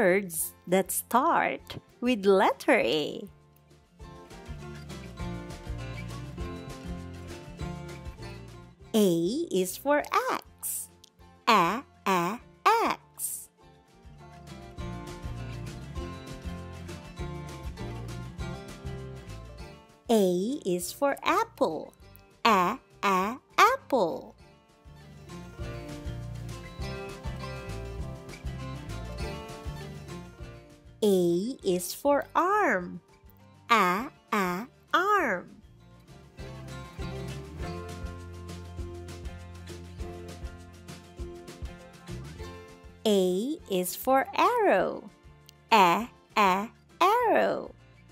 words that start with letter A. A is for X. X. A is for apple. Apple. A is for arm. Arm. A is for arrow. Arrow.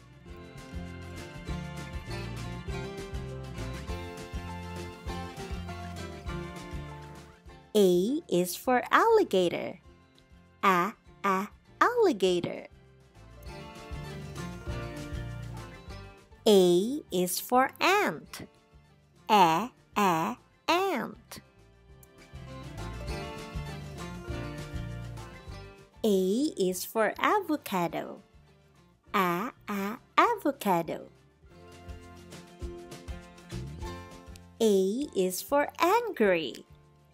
A is for alligator. Alligator. A is for ant. Ant. A is for avocado. Avocado. A is for angry.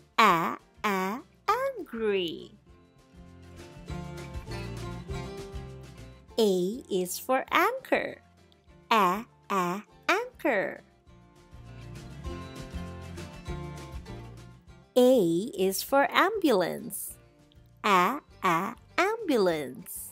Angry. A is for anchor. Anchor. A is for ambulance. Ambulance.